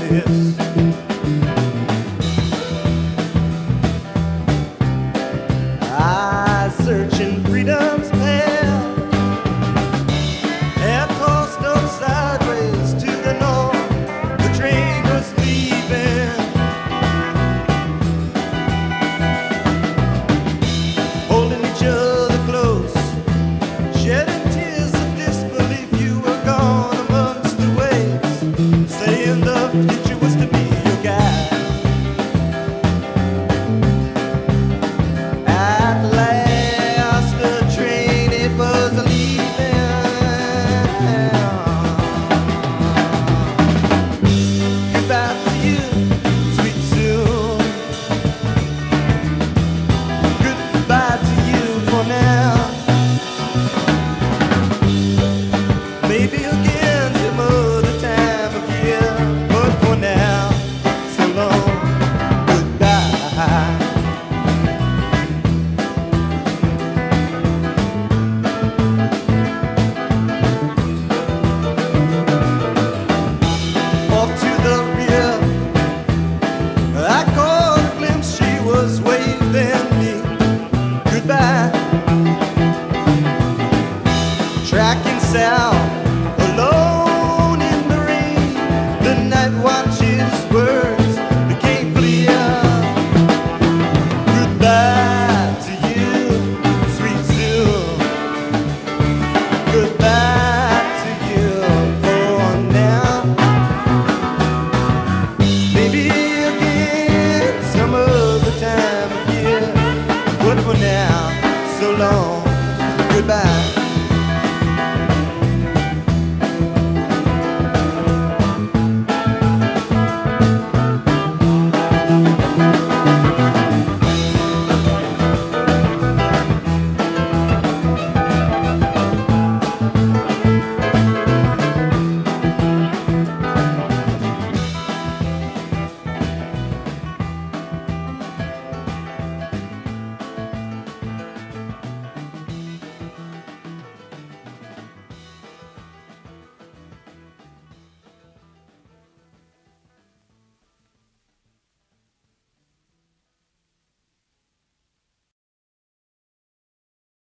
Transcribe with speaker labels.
Speaker 1: this. I search in freedom's path, and tossed up sideways to the north. The train was leaving, holding each other close, shedding tears of disbelief. You were gone amongst the waves, saying the future